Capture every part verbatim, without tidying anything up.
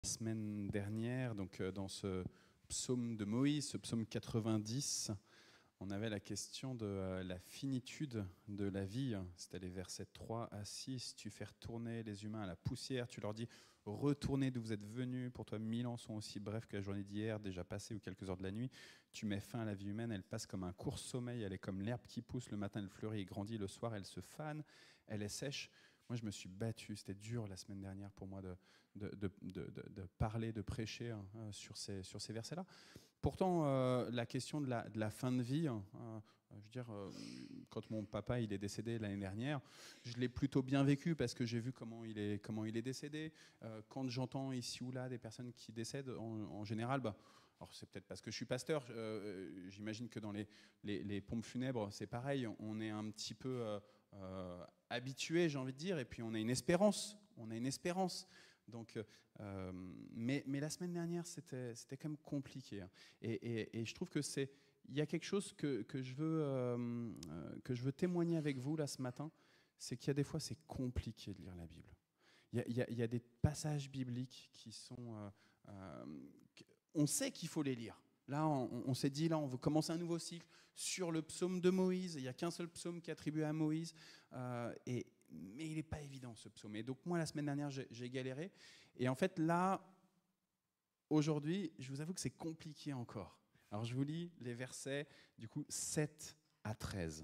semaine dernière, donc euh, dans ce psaume de Moïse, ce psaume quatre-vingt-dix, on avait la question de euh, la finitude de la vie. C'était les versets trois à six. Tu fais retourner les humains à la poussière, tu leur dis retournez d'où vous êtes venus, pour toi mille ans sont aussi brefs que la journée d'hier, déjà passée ou quelques heures de la nuit. Tu mets fin à la vie humaine, elle passe comme un court sommeil, elle est comme l'herbe qui pousse, le matin elle fleurit et grandit, le soir elle se fane, elle est sèche. Moi, je me suis battu, c'était dur la semaine dernière pour moi de, de, de, de, de, de parler, de prêcher hein, sur ces, sur ces versets-là. Pourtant, euh, la question de la, de la fin de vie, euh, je veux dire, euh, quand mon papa il est décédé l'année dernière, je l'ai plutôt bien vécu parce que j'ai vu comment il est, comment il est décédé. Euh, quand j'entends ici ou là des personnes qui décèdent, en, en général, bah, alors c'est peut-être parce que je suis pasteur, euh, j'imagine que dans les, les, les pompes funèbres, c'est pareil, on est un petit peu euh, euh, habitué, j'ai envie de dire, et puis on a une espérance, on a une espérance. Donc, euh, mais, mais la semaine dernière, c'était, c'était quand même compliqué. Et, et, et je trouve que c'est, il y a quelque chose que, que, je veux, euh, que je veux témoigner avec vous là ce matin, c'est qu'il y a des fois, c'est compliqué de lire la Bible. Il y a, il y a, il y a des passages bibliques qui sont... Euh, euh, on sait qu'il faut les lire. Là, on, on s'est dit, là, on veut commencer un nouveau cycle sur le psaume de Moïse. Il n'y a qu'un seul psaume qui est attribué à Moïse. Euh, et, mais il n'est pas évident, ce psaume. Et donc, moi, la semaine dernière, j'ai, j'ai galéré. Et en fait, là, aujourd'hui, je vous avoue que c'est compliqué encore. Alors, je vous lis les versets, du coup, sept à treize.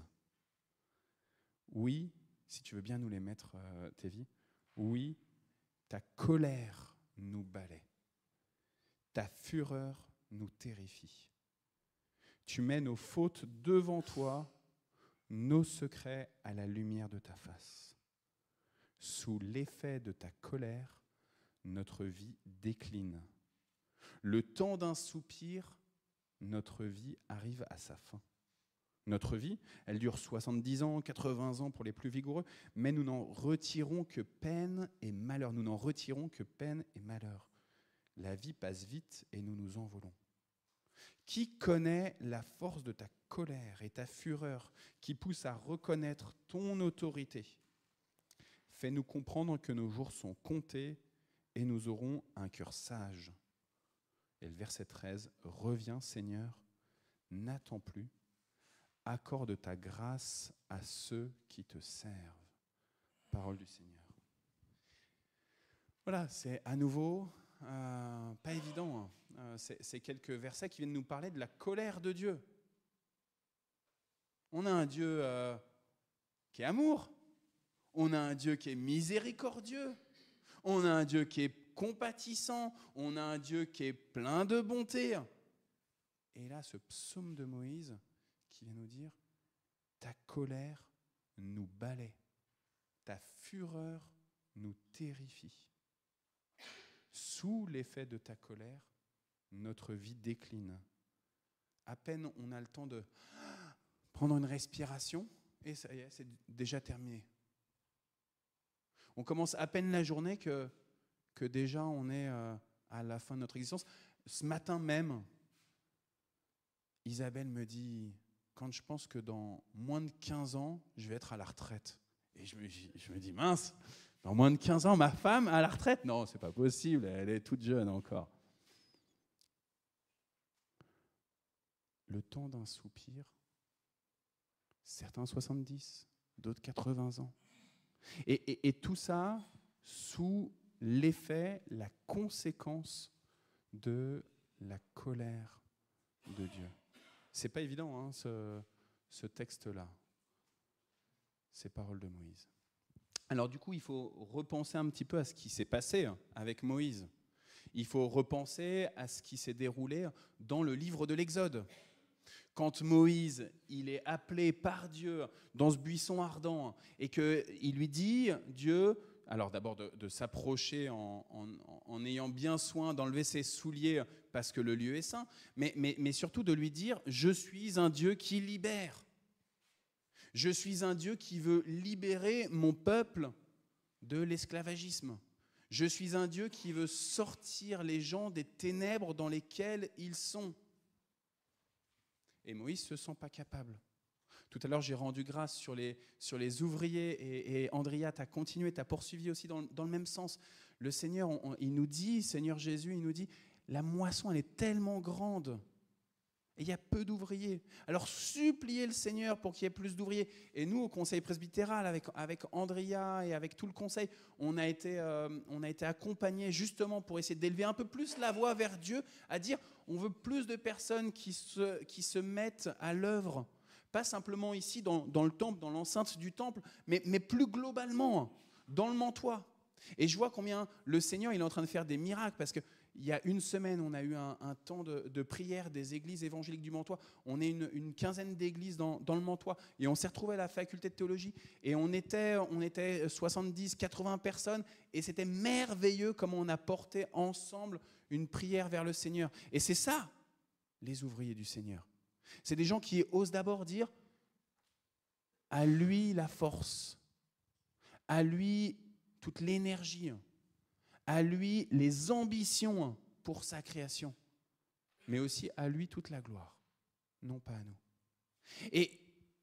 Oui, si tu veux bien nous les mettre, euh, Tévi. Oui, ta colère nous balaie. Ta fureur nous terrifie. Tu mets nos fautes devant toi, nos secrets à la lumière de ta face. Sous l'effet de ta colère, notre vie décline. Le temps d'un soupir, notre vie arrive à sa fin. Notre vie, elle dure soixante-dix ans, quatre-vingts ans pour les plus vigoureux, mais nous n'en retirons que peine et malheur. Nous n'en retirons que peine et malheur. La vie passe vite et nous nous envolons. Qui connaît la force de ta colère et ta fureur qui pousse à reconnaître ton autorité? Fais-nous comprendre que nos jours sont comptés et nous aurons un cœur sage. Et le verset treize, reviens Seigneur, n'attends plus, accorde ta grâce à ceux qui te servent. Parole du Seigneur. Voilà, c'est à nouveau euh, pas évident. Hein. Euh, c'est, c'est quelques versets qui viennent nous parler de la colère de Dieu. On a un Dieu euh, qui est amour. On a un Dieu qui est miséricordieux. On a un Dieu qui est compatissant. On a un Dieu qui est plein de bonté. Et là, ce psaume de Moïse qui vient nous dire « Ta colère nous balaie. Ta fureur nous terrifie. Sous l'effet de ta colère, notre vie décline. » À peine on a le temps de prendre une respiration et ça y est, c'est déjà terminé. On commence à peine la journée que, que déjà on est à la fin de notre existence. Ce matin même, Isabelle me dit, quand je pense que dans moins de quinze ans, je vais être à la retraite. Et je me, je me dis, mince, dans moins de quinze ans, ma femme à la retraite? Non, c'est pas possible, elle est toute jeune encore. Le temps d'un soupir, certains soixante-dix, d'autres quatre-vingts ans. Et, et, et tout ça sous l'effet, la conséquence de la colère de Dieu. C'est pas évident, hein, ce, ce texte-là, ces paroles de Moïse. Alors du coup, il faut repenser un petit peu à ce qui s'est passé avec Moïse. Il faut repenser à ce qui s'est déroulé dans le livre de l'Exode. Quand Moïse, il est appelé par Dieu dans ce buisson ardent et qu'il lui dit, Dieu, alors d'abord de, de s'approcher en, en, en ayant bien soin d'enlever ses souliers parce que le lieu est saint, mais, mais, mais surtout de lui dire, je suis un Dieu qui libère. Je suis un Dieu qui veut libérer mon peuple de l'esclavagisme. Je suis un Dieu qui veut sortir les gens des ténèbres dans lesquelles ils sont. Et Moïse ne se sent pas capable. Tout à l'heure, j'ai rendu grâce sur les, sur les ouvriers et, et Andrea, tu as continué, tu as poursuivi aussi dans, dans le même sens. Le Seigneur, on, on, il nous dit, Seigneur Jésus, il nous dit, la moisson, elle est tellement grande. Et il y a peu d'ouvriers. Alors suppliez le Seigneur pour qu'il y ait plus d'ouvriers. Et nous, au conseil presbytéral, avec, avec Andrea et avec tout le conseil, on a été, euh, on a été accompagnés justement pour essayer d'élever un peu plus la voix vers Dieu, à dire on veut plus de personnes qui se, qui se mettent à l'œuvre. Pas simplement ici dans, dans le temple, dans l'enceinte du temple, mais, mais plus globalement, dans le Mantois. Et je vois combien le Seigneur il est en train de faire des miracles, parce que il y a une semaine, on a eu un, un temps de, de prière des églises évangéliques du Mantois. On est une, une quinzaine d'églises dans, dans le Mantois. Et on s'est retrouvés à la faculté de théologie. Et on était, on était soixante-dix, quatre-vingts personnes. Et c'était merveilleux comment on a porté ensemble une prière vers le Seigneur. Et c'est ça, les ouvriers du Seigneur. C'est des gens qui osent d'abord dire à lui la force, à lui toute l'énergie, à lui les ambitions pour sa création, mais aussi à lui toute la gloire, non pas à nous. Et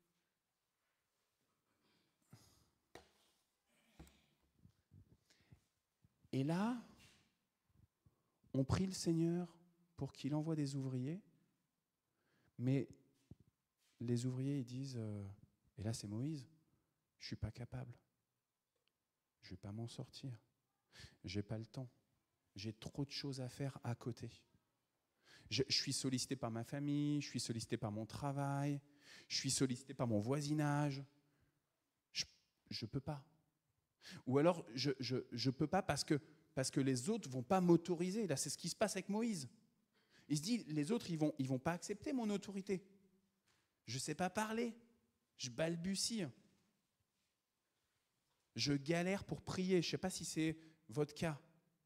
Et là, on prie le Seigneur pour qu'il envoie des ouvriers, mais les ouvriers ils disent, euh, et là c'est Moïse, je ne suis pas capable, je ne vais pas m'en sortir, je n'ai pas le temps, j'ai trop de choses à faire à côté. Je, je suis sollicité par ma famille, je suis sollicité par mon travail, je suis sollicité par mon voisinage, je ne peux pas. Ou alors, je ne je, je peux pas parce que, parce que les autres ne vont pas m'autoriser. Là, c'est ce qui se passe avec Moïse. Il se dit, les autres, ils ne vont, ils vont pas accepter mon autorité. Je ne sais pas parler. Je balbutie. Je galère pour prier. Je ne sais pas si c'est votre cas.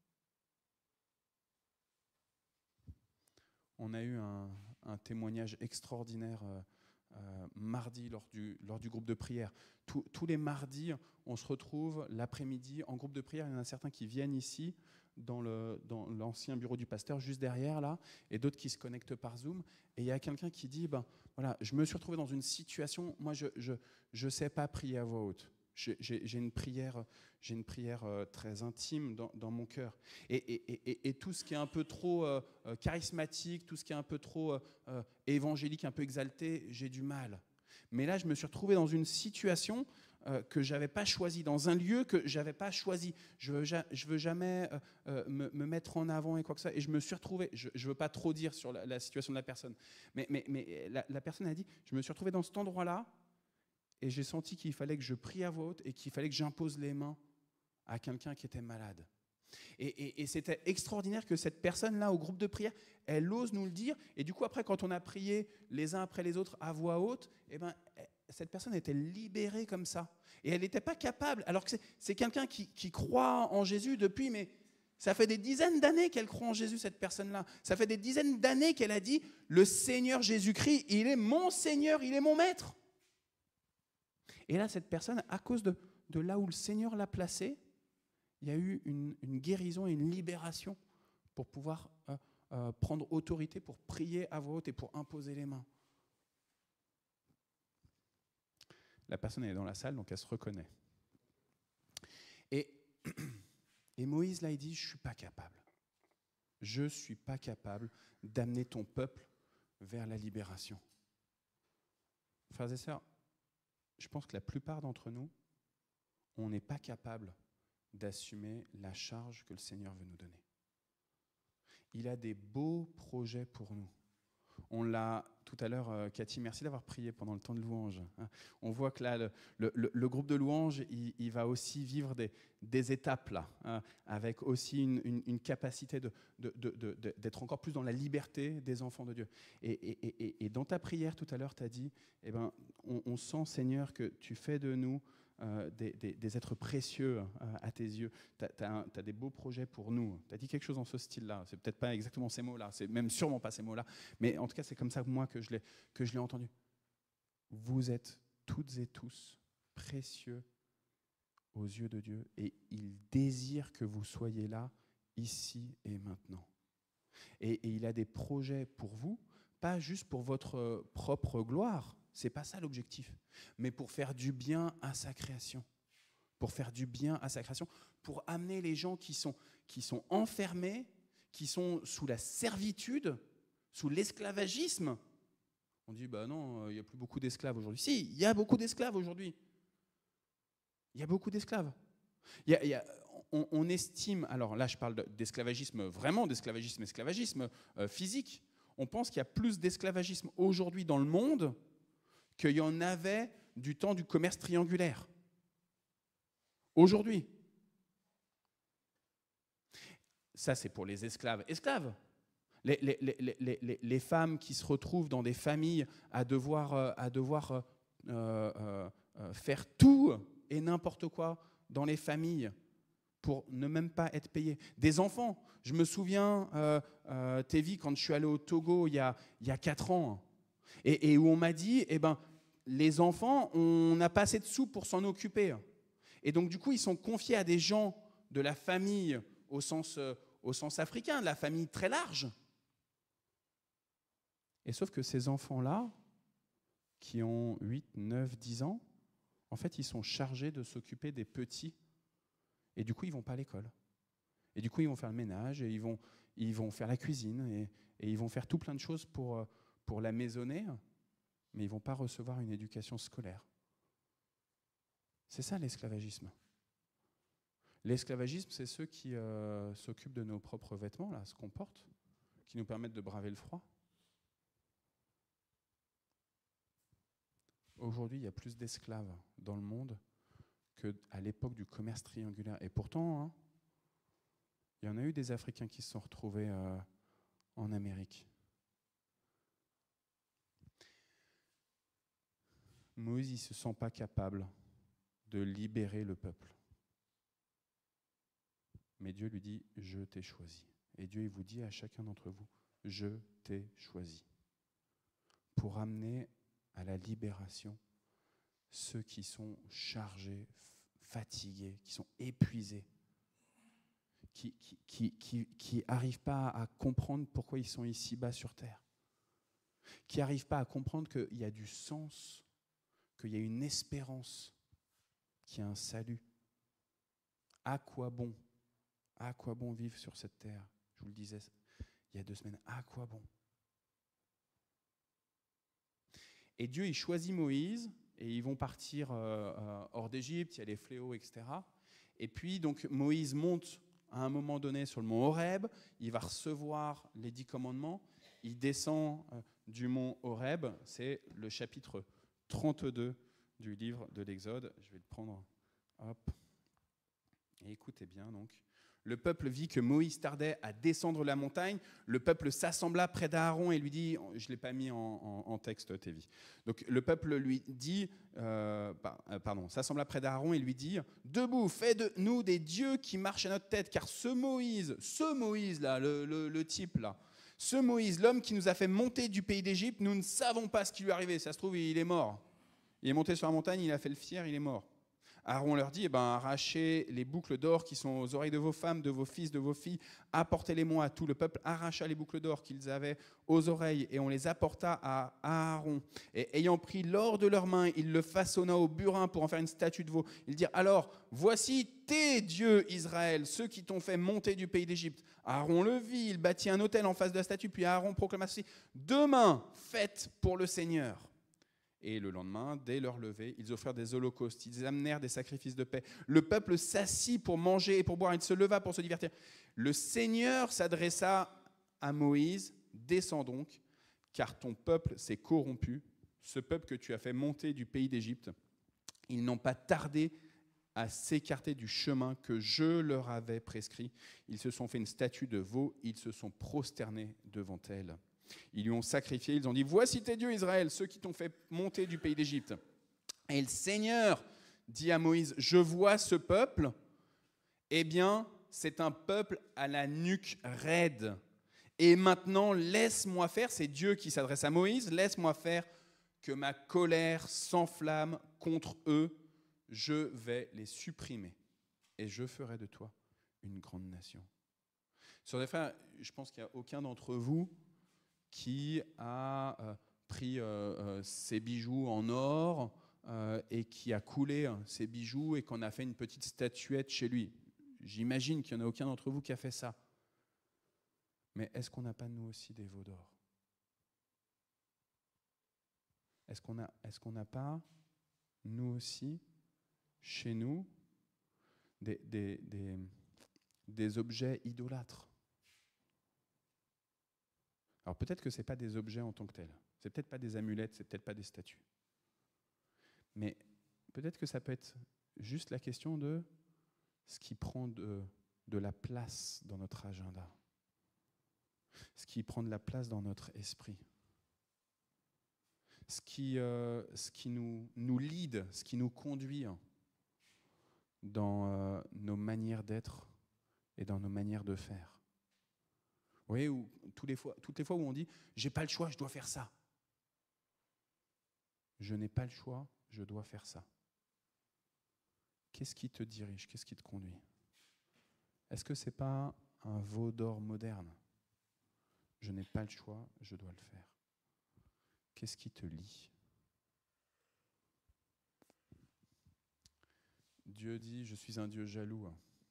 On a eu un, un témoignage extraordinaire euh, euh, mardi lors du, lors du groupe de prière. Tous, tous les mardis, on se retrouve l'après-midi en groupe de prière. Il y en a certains qui viennent ici, dans, le, dans l'ancien bureau du pasteur, juste derrière là, et d'autres qui se connectent par Zoom. Et il y a quelqu'un qui dit, ben, voilà, je me suis retrouvé dans une situation, moi je ne je, je sais pas prier à voix haute. J'ai, j'ai, j'ai une prière, j'ai une prière euh, très intime dans, dans mon cœur. Et, et, et, et tout ce qui est un peu trop euh, charismatique, tout ce qui est un peu trop euh, évangélique, un peu exalté, j'ai du mal. Mais là, je me suis retrouvé dans une situation euh, que je n'avais pas choisie, dans un lieu que je n'avais pas choisi. Je ne veux, ja- je veux jamais euh, euh, me, me mettre en avant et quoi que ça. Et je me suis retrouvé, je ne veux pas trop dire sur la, la situation de la personne, mais, mais, mais la, la personne a dit, je me suis retrouvé dans cet endroit-là, et j'ai senti qu'il fallait que je prie à voix haute et qu'il fallait que j'impose les mains à quelqu'un qui était malade. Et, et, et c'était extraordinaire que cette personne-là, au groupe de prière, elle ose nous le dire. Et du coup, après, quand on a prié les uns après les autres à voix haute, eh ben, cette personne était libérée comme ça. Et elle n'était pas capable, alors que c'est, c'est quelqu'un qui, qui croit en Jésus depuis, mais ça fait des dizaines d'années qu'elle croit en Jésus, cette personne-là. Ça fait des dizaines d'années qu'elle a dit, le Seigneur Jésus-Christ, il est mon Seigneur, il est mon Maître. Et là, cette personne, à cause de, de là où le Seigneur l'a placée, il y a eu une, une guérison et une libération pour pouvoir euh, euh, prendre autorité, pour prier à voix haute et pour imposer les mains. La personne est dans la salle, donc elle se reconnaît. Et, et Moïse, là, il dit, je ne suis pas capable. Je ne suis pas capable d'amener ton peuple vers la libération. Frères et sœurs, je pense que la plupart d'entre nous, on n'est pas capable d'assumer la charge que le Seigneur veut nous donner. Il a des beaux projets pour nous. On l'a tout à l'heure, euh, Cathy, merci d'avoir prié pendant le temps de louange. Hein. On voit que là, le, le, le groupe de louange, il, il va aussi vivre des, des étapes là, hein, avec aussi une, une, une capacité de, de, de, de, d'être encore plus dans la liberté des enfants de Dieu. Et, et, et, et dans ta prière tout à l'heure, tu as dit, eh ben, on, on sent, Seigneur, que tu fais de nous Euh, des, des, des êtres précieux euh, à tes yeux. Tu as des beaux projets pour nous. Tu as dit quelque chose dans ce style-là. C'est peut-être pas exactement ces mots-là, c'est même sûrement pas ces mots-là, mais en tout cas, c'est comme ça, moi, que je l'ai, que je l'ai entendu. Vous êtes toutes et tous précieux aux yeux de Dieu et il désire que vous soyez là, ici et maintenant. Et, et il a des projets pour vous, pas juste pour votre propre gloire, c'est pas ça l'objectif, mais pour faire du bien à sa création, pour faire du bien à sa création, pour amener les gens qui sont, qui sont enfermés, qui sont sous la servitude, sous l'esclavagisme. On dit, bah non, il n'y a plus beaucoup d'esclaves aujourd'hui. Si, il y a beaucoup d'esclaves aujourd'hui. Il y a beaucoup d'esclaves. Il y a, il y a, on, on estime, alors là je parle d'esclavagisme, vraiment d'esclavagisme, esclavagisme euh, physique. On pense qu'il y a plus d'esclavagisme aujourd'hui dans le monde qu'il y en avait du temps du commerce triangulaire. Aujourd'hui. Ça, c'est pour les esclaves. Esclaves. Les, les, les, les, les, les femmes qui se retrouvent dans des familles à devoir, euh, à devoir euh, euh, euh, faire tout et n'importe quoi dans les familles pour ne même pas être payées. Des enfants. Je me souviens, euh, euh, Tévi, quand je suis allé au Togo il y a, il y a quatre ans, et, et où on m'a dit, eh ben, les enfants, on n'a pas assez de sous pour s'en occuper. Et donc, du coup, ils sont confiés à des gens de la famille au sens, euh, au sens africain, de la famille très large. Et sauf que ces enfants-là, qui ont huit, neuf, dix ans, en fait, ils sont chargés de s'occuper des petits. Et du coup, ils ne vont pas à l'école. Et du coup, ils vont faire le ménage, et ils vont, ils vont faire la cuisine, et, et ils vont faire tout plein de choses pour, pour la maisonnée, mais ils ne vont pas recevoir une éducation scolaire. C'est ça l'esclavagisme. L'esclavagisme, c'est ceux qui euh, s'occupent de nos propres vêtements, là, ce qu'on porte, qui nous permettent de braver le froid. Aujourd'hui, il y a plus d'esclaves dans le monde qu'à l'époque du commerce triangulaire. Et pourtant, hein, il y en a eu des Africains qui se sont retrouvés euh, en Amérique. Moïse ne se sent pas capable de libérer le peuple. Mais Dieu lui dit, je t'ai choisi. Et Dieu, il vous dit à chacun d'entre vous, je t'ai choisi. Pour amener à la libération ceux qui sont chargés, fatigués, qui sont épuisés, qui qui, qui, qui, qui arrivent pas à comprendre pourquoi ils sont ici bas sur terre, qui n'arrivent pas à comprendre qu'il y a du sens, qu'il y a une espérance, qu'il y a un salut. À quoi bon? À quoi bon vivre sur cette terre? Je vous le disais il y a deux semaines, à quoi bon? Et Dieu, il choisit Moïse, et ils vont partir euh, euh, hors d'Égypte, il y a les fléaux, et cetera. Et puis, donc, Moïse monte à un moment donné sur le mont Horeb, il va recevoir les dix commandements, il descend euh, du mont Horeb, c'est le chapitre trente-deux du livre de l'Exode. Je vais le prendre, hop, et écoutez bien, donc. Le peuple vit que Moïse tardait à descendre la montagne. Le peuple s'assembla près d'Aaron et lui dit, je ne l'ai pas mis en, en, en texte, Tévi. Donc le peuple lui dit, euh, pardon, s'assembla près d'Aaron et lui dit, debout, fais de nous des dieux qui marchent à notre tête, car ce Moïse, ce Moïse là, le, le, le type là, ce Moïse, l'homme qui nous a fait monter du pays d'Égypte, nous ne savons pas ce qui lui est arrivé. Ça se trouve, il est mort. Il est monté sur la montagne, il a fait le fier, il est mort. Aaron leur dit, eh ben, arrachez les boucles d'or qui sont aux oreilles de vos femmes, de vos fils, de vos filles, apportez-les-moi. Tout le peuple arracha les boucles d'or qu'ils avaient aux oreilles et on les apporta à Aaron. Et ayant pris l'or de leurs mains, il le façonna au burin pour en faire une statue de veau. Ils dirent, alors, voici tes dieux, Israël, ceux qui t'ont fait monter du pays d'Égypte. Aaron le vit, il bâtit un autel en face de la statue, puis Aaron proclama ceci, demain, fête pour le Seigneur. Et le lendemain, dès leur lever, ils offrirent des holocaustes, ils amenèrent des sacrifices de paix. Le peuple s'assit pour manger et pour boire, il se leva pour se divertir. Le Seigneur s'adressa à Moïse, descends donc, car ton peuple s'est corrompu, ce peuple que tu as fait monter du pays d'Égypte. Ils n'ont pas tardé à s'écarter du chemin que je leur avais prescrit. Ils se sont fait une statue de veau, ils se sont prosternés devant elle. Ils lui ont sacrifié, ils ont dit, voici tes dieux Israël, ceux qui t'ont fait monter du pays d'Égypte. Et le Seigneur dit à Moïse, je vois ce peuple, eh bien, c'est un peuple à la nuque raide. Et maintenant, laisse-moi faire, c'est Dieu qui s'adresse à Moïse, laisse-moi faire que ma colère s'enflamme contre eux, je vais les supprimer et je ferai de toi une grande nation. Sœurs et frères, je pense qu'il n'y a aucun d'entre vous qui a euh, pris euh, euh, ses bijoux en or, euh, et qui a coulé ses bijoux et qu'on a fait une petite statuette chez lui. J'imagine qu'il n'y en a aucun d'entre vous qui a fait ça. Mais est-ce qu'on n'a pas nous aussi des veaux d'or? Est-ce qu'on a, est-ce qu'on n'a pas nous aussi, chez nous, des, des, des, des objets idolâtres? Alors peut-être que ce n'est pas des objets en tant que tels, c'est peut-être pas des amulettes, c'est peut-être pas des statues. Mais peut-être que ça peut être juste la question de ce qui prend de, de la place dans notre agenda, ce qui prend de la place dans notre esprit, ce qui, euh, ce qui nous, nous lead, ce qui nous conduit dans euh, nos manières d'être et dans nos manières de faire. Vous voyez, où, tous les fois, toutes les fois où on dit « j'ai pas le choix, je dois faire ça ». Je n'ai pas le choix, je dois faire ça. Qu'est-ce qui te dirige? Qu'est-ce qui te conduit? Est-ce que ce n'est pas un veau d'or moderne? Je n'ai pas le choix, je dois le faire. Qu'est-ce qui te lie? Dieu dit, je suis un Dieu jaloux.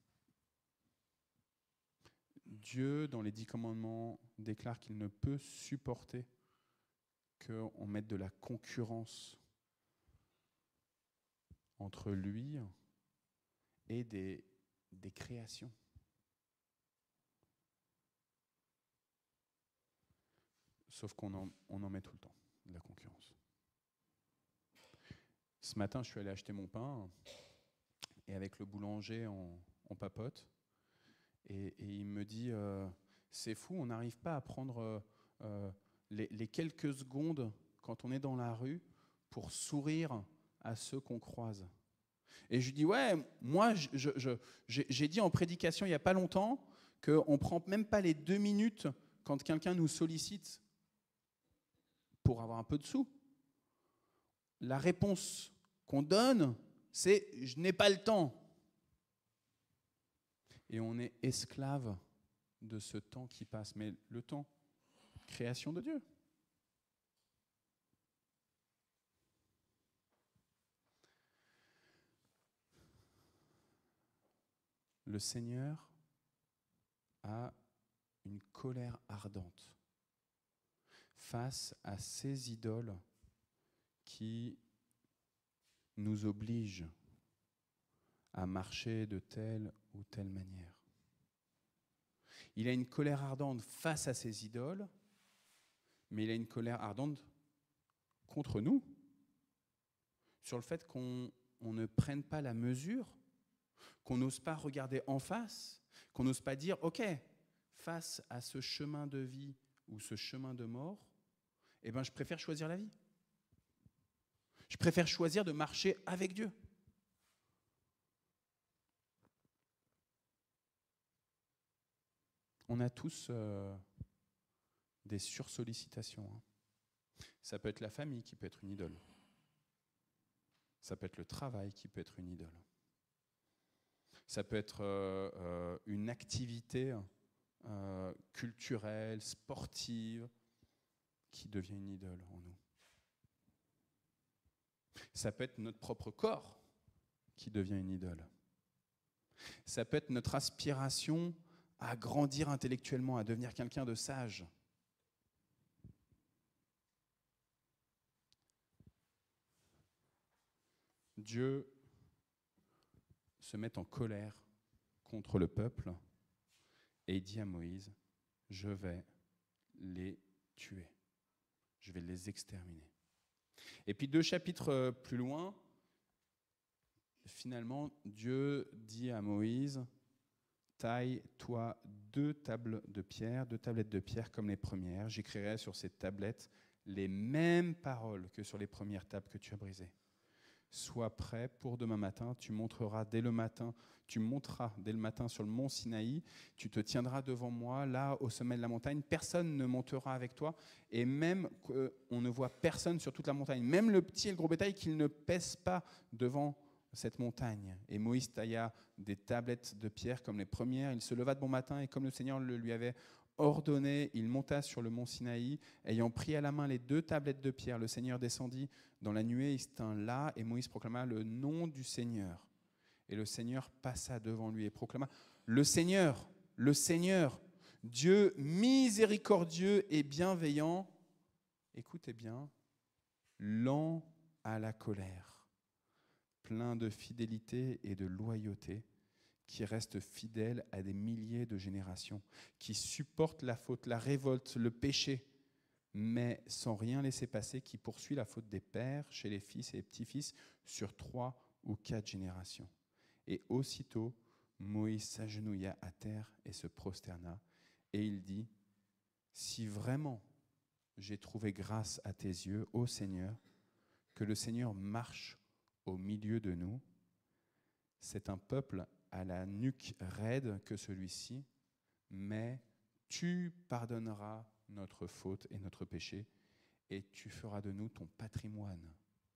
Dieu, dans les dix commandements, déclare qu'il ne peut supporter qu'on mette de la concurrence entre lui et des, des créations. Sauf qu'on en, on en met tout le temps, de la concurrence. Ce matin, je suis allé acheter mon pain et avec le boulanger, on, on papote. Et, et il me dit, euh, c'est fou, on n'arrive pas à prendre euh, les, les quelques secondes quand on est dans la rue pour sourire à ceux qu'on croise. Et je lui dis, ouais, moi, je, je, je, j'ai, j'ai dit en prédication il n'y a pas longtemps qu'on ne prend même pas les deux minutes quand quelqu'un nous sollicite pour avoir un peu de sous. La réponse qu'on donne, c'est « je n'ai pas le temps ». Et on est esclave de ce temps qui passe. Mais le temps, création de Dieu. Le Seigneur a une colère ardente face à ces idoles qui nous obligent à marcher de telle ou telle manière. Il a une colère ardente face à ces idoles, mais il a une colère ardente contre nous, sur le fait qu'on on ne prenne pas la mesure, qu'on n'ose pas regarder en face, qu'on n'ose pas dire, ok, face à ce chemin de vie ou ce chemin de mort, eh ben, je préfère choisir la vie. Je préfère choisir de marcher avec Dieu. On a tous euh, des sursollicitations. Hein. Ça peut être la famille qui peut être une idole. Ça peut être le travail qui peut être une idole. Ça peut être euh, euh, une activité euh, culturelle, sportive, qui devient une idole en nous. Ça peut être notre propre corps qui devient une idole. Ça peut être notre aspiration à grandir intellectuellement, à devenir quelqu'un de sage. Dieu se met en colère contre le peuple et il dit à Moïse, je vais les tuer, je vais les exterminer. Et puis deux chapitres plus loin, finalement, Dieu dit à Moïse, taille-toi deux tables de pierre, deux tablettes de pierre comme les premières. J'écrirai sur ces tablettes les mêmes paroles que sur les premières tables que tu as brisées. Sois prêt pour demain matin, tu montreras dès le matin, tu monteras dès le matin sur le mont Sinaï, tu te tiendras devant moi, là, au sommet de la montagne, personne ne montera avec toi, et même qu'on ne voit personne sur toute la montagne, même le petit et le gros bétail, qu'ils ne pèsent pas devant cette montagne. Et Moïse tailla des tablettes de pierre comme les premières, il se leva de bon matin, et comme le Seigneur le lui avait ordonné, il monta sur le mont Sinaï, ayant pris à la main les deux tablettes de pierre. Le Seigneur descendit dans la nuée, il se tint là, et Moïse proclama le nom du Seigneur. Et le Seigneur passa devant lui et proclama, le Seigneur, le Seigneur, Dieu miséricordieux et bienveillant, écoutez bien, lent à la colère, plein de fidélité et de loyauté, qui reste fidèle à des milliers de générations, qui supporte la faute, la révolte, le péché, mais sans rien laisser passer, qui poursuit la faute des pères chez les fils et les petits-fils sur trois ou quatre générations. Et aussitôt, Moïse s'agenouilla à terre et se prosterna, et il dit, si vraiment j'ai trouvé grâce à tes yeux, ô Seigneur, que le Seigneur marche au milieu de nous. C'est un peuple à la nuque raide que celui-ci, mais tu pardonneras notre faute et notre péché, et tu feras de nous ton patrimoine.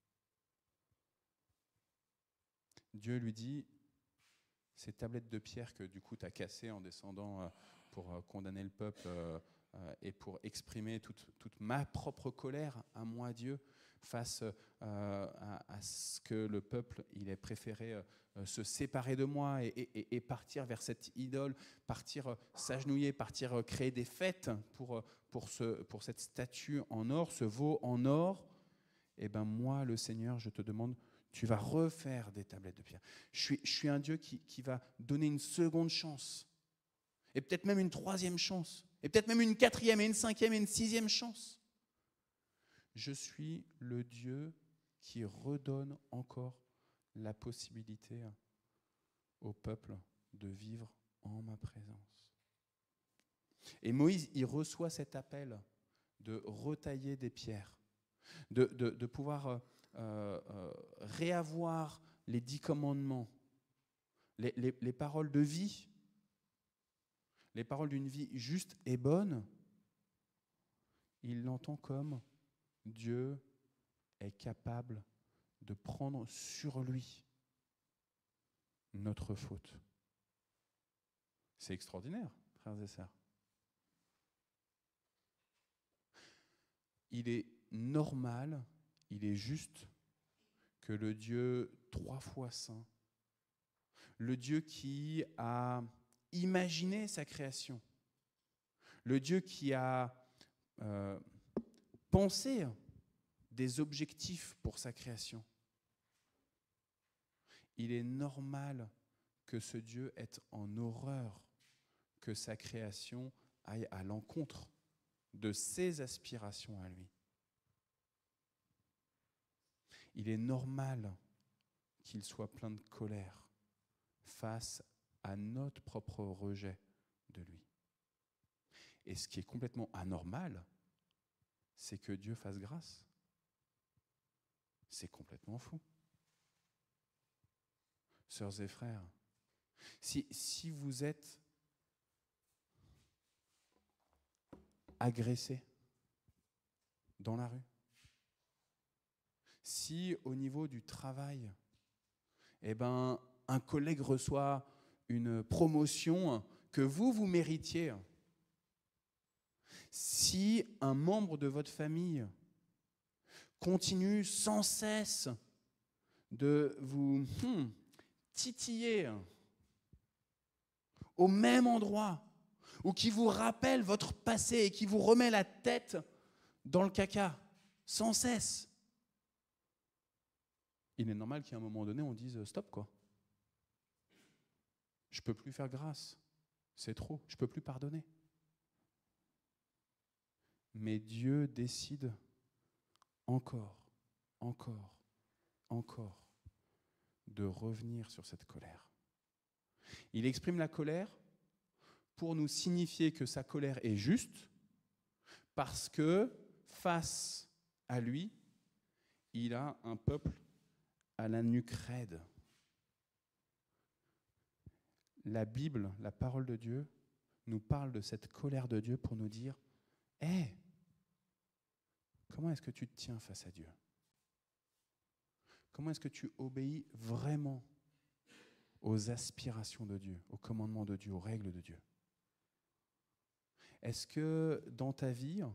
Dieu lui dit, ces tablettes de pierre que du coup tu as cassées en descendant pour condamner le peuple et pour exprimer toute, toute ma propre colère à moi, Dieu, face à, à ce que le peuple il ait préféré se séparer de moi et, et, et partir vers cette idole, partir s'agenouiller, partir créer des fêtes pour, pour, ce, pour cette statue en or, ce veau en or. Eh bien moi, le Seigneur, je te demande, tu vas refaire des tablettes de pierre. Je suis, je suis un Dieu qui, qui va donner une seconde chance, et peut-être même une troisième chance, et peut-être même une quatrième, et une cinquième, et une sixième chance. Je suis le Dieu qui redonne encore la possibilité au peuple de vivre en ma présence. Et Moïse, il reçoit cet appel de retailler des pierres, de, de, de pouvoir euh, euh, réavoir les dix commandements, les, les, les paroles de vie, les paroles d'une vie juste et bonne. Il l'entend comme Dieu est capable de prendre sur lui notre faute. C'est extraordinaire, frères et sœurs. Il est normal, il est juste que le Dieu trois fois saint, le Dieu qui a imaginé sa création, le Dieu qui a euh, pensé des objectifs pour sa création, il est normal que ce Dieu ait en horreur que sa création aille à l'encontre de ses aspirations à lui. Il est normal qu'il soit plein de colère face à notre propre rejet de lui. Et ce qui est complètement anormal, c'est que Dieu fasse grâce. C'est complètement fou. Sœurs et frères, si, si vous êtes agressés dans la rue, si au niveau du travail, eh ben, un collègue reçoit une promotion que vous, vous méritiez, si un membre de votre famille continue sans cesse de vous hmm, titiller au même endroit, ou qui vous rappelle votre passé et qui vous remet la tête dans le caca sans cesse, il est normal qu'à un moment donné, on dise stop, quoi. Je ne peux plus faire grâce. C'est trop. Je ne peux plus pardonner. Mais Dieu décide encore, encore, encore de revenir sur cette colère. Il exprime la colère pour nous signifier que sa colère est juste, parce que face à lui, il a un peuple à la nuque raide. La Bible, la parole de Dieu, nous parle de cette colère de Dieu pour nous dire « Hé, hey, comment est-ce que tu te tiens face à Dieu? Comment est-ce que tu obéis vraiment aux aspirations de Dieu, aux commandements de Dieu, aux règles de Dieu? Est-ce que dans ta vie,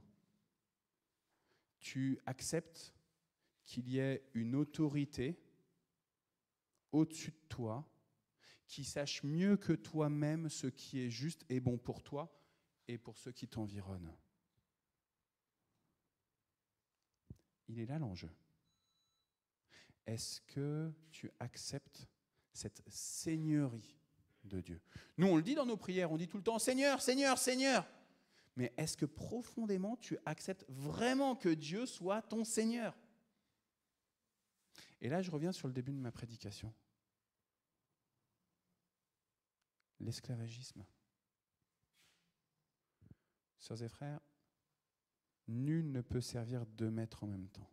tu acceptes qu'il y ait une autorité au-dessus de toi qui sache mieux que toi-même ce qui est juste et bon pour toi et pour ceux qui t'environnent? Il est là l'enjeu. Est-ce que tu acceptes cette seigneurie de Dieu? Nous, on le dit dans nos prières, on dit tout le temps « Seigneur, Seigneur, Seigneur ». Mais est-ce que profondément, tu acceptes vraiment que Dieu soit ton Seigneur? Et là, je reviens sur le début de ma prédication. L'esclavagisme. Sœurs et frères, nul ne peut servir deux maîtres en même temps.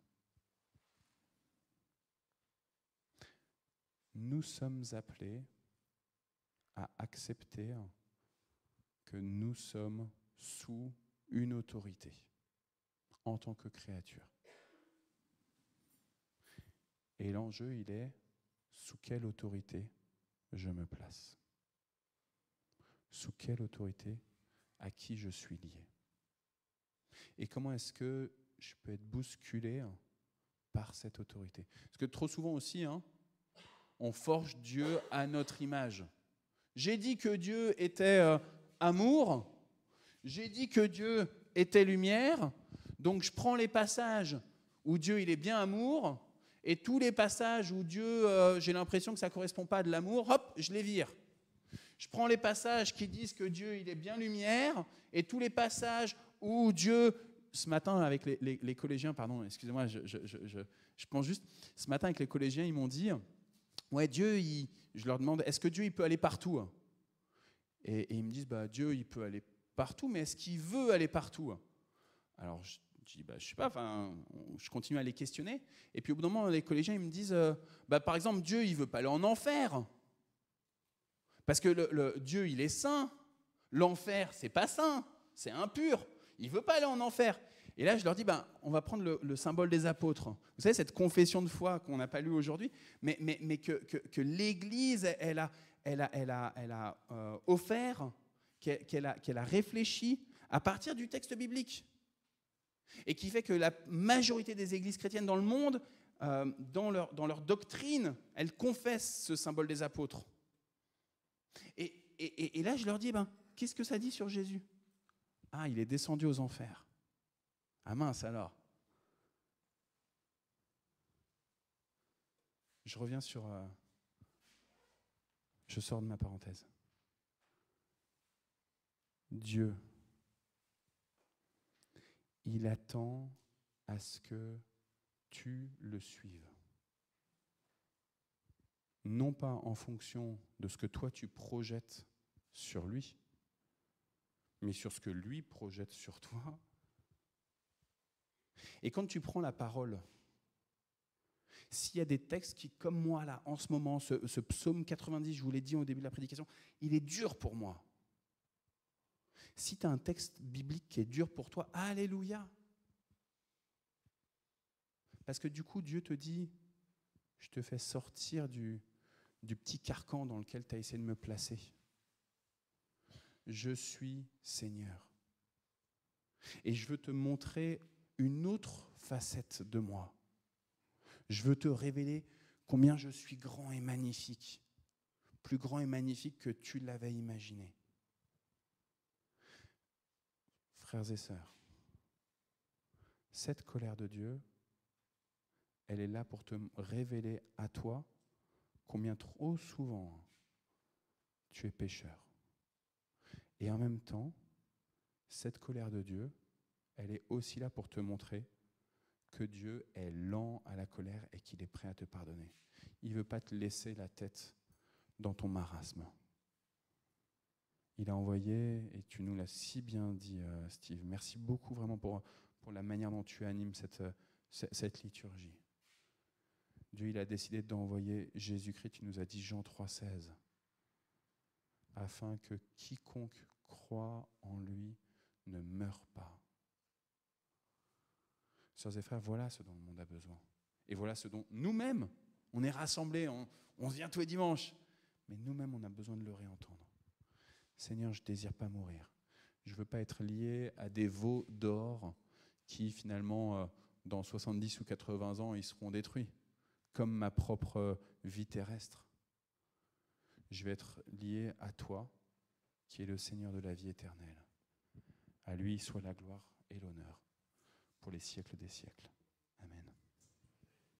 Nous sommes appelés à accepter que nous sommes sous une autorité en tant que créature. Et l'enjeu, il est sous quelle autorité je me place? Sous quelle autorité, à qui je suis lié? Et comment est-ce que je peux être bousculé par cette autorité? Parce que trop souvent aussi, hein, on forge Dieu à notre image. J'ai dit que Dieu était euh, amour, j'ai dit que Dieu était lumière, donc je prends les passages où Dieu il est bien amour, et tous les passages où Dieu, euh, j'ai l'impression que ça ne correspond pas à de l'amour, hop, je les vire. Je prends les passages qui disent que Dieu il est bien lumière, et tous les passages où Dieu, ce matin avec les, les, les collégiens, pardon, excusez-moi, je, je, je, je, je pense juste, ce matin avec les collégiens, ils m'ont dit, ouais, Dieu, il, je leur demande, est-ce que Dieu il peut aller partout? et, et ils me disent, bah, Dieu il peut aller partout, mais est-ce qu'il veut aller partout? Alors je dis, bah, je sais pas, enfin, je continue à les questionner, et puis au bout d'un moment, les collégiens ils me disent, euh, bah, par exemple, Dieu il veut pas aller en enfer. Parce que le, le, Dieu, il est saint. L'enfer, c'est pas saint, c'est impur. Il ne veut pas aller en enfer. Et là, je leur dis, ben, on va prendre le, le symbole des apôtres. Vous savez, cette confession de foi qu'on n'a pas lue aujourd'hui, mais, mais, mais que, que, que l'Église, elle a, elle a, elle a, elle a euh, offert, qu'elle, qu'elle, a, qu'elle a réfléchi à partir du texte biblique. Et qui fait que la majorité des églises chrétiennes dans le monde, euh, dans, leur, dans leur doctrine, elles confessent ce symbole des apôtres. Et, et, et là, je leur dis, ben, qu'est-ce que ça dit sur Jésus? Ah, il est descendu aux enfers. Ah mince alors. Je reviens sur... Euh, je sors de ma parenthèse. Dieu, il attend à ce que tu le suives. Non pas en fonction de ce que toi tu projettes sur lui, mais sur ce que lui projette sur toi. Et quand tu prends la parole, s'il y a des textes qui, comme moi là, en ce moment, ce, ce psaume quatre-vingt-dix, je vous l'ai dit au début de la prédication, il est dur pour moi. Si tu as un texte biblique qui est dur pour toi, alléluia. Parce que du coup, Dieu te dit, je te fais sortir du... du petit carcan dans lequel tu as essayé de me placer. Je suis Seigneur. Et je veux te montrer une autre facette de moi. Je veux te révéler combien je suis grand et magnifique. Plus grand et magnifique que tu l'avais imaginé. Frères et sœurs, cette colère de Dieu, elle est là pour te révéler à toi combien trop souvent tu es pécheur. Et en même temps, cette colère de Dieu, elle est aussi là pour te montrer que Dieu est lent à la colère et qu'il est prêt à te pardonner. Il ne veut pas te laisser la tête dans ton marasme. Il a envoyé, et tu nous l'as si bien dit, euh, Steve, merci beaucoup vraiment pour, pour la manière dont tu animes cette, cette liturgie. Dieu, il a décidé d'envoyer Jésus-Christ, tu nous as dit Jean trois seize, afin que quiconque croit en lui ne meure pas. Sœurs et frères, voilà ce dont le monde a besoin. Et voilà ce dont nous-mêmes, on est rassemblés, on, on vient tous les dimanches, mais nous-mêmes, on a besoin de le réentendre. Seigneur, je ne désire pas mourir. Je ne veux pas être lié à des veaux d'or qui, finalement, euh, dans soixante-dix ou quatre-vingts ans, ils seront détruits, comme ma propre vie terrestre. Je vais être lié à toi, qui est le Seigneur de la vie éternelle. À lui soit la gloire et l'honneur pour les siècles des siècles.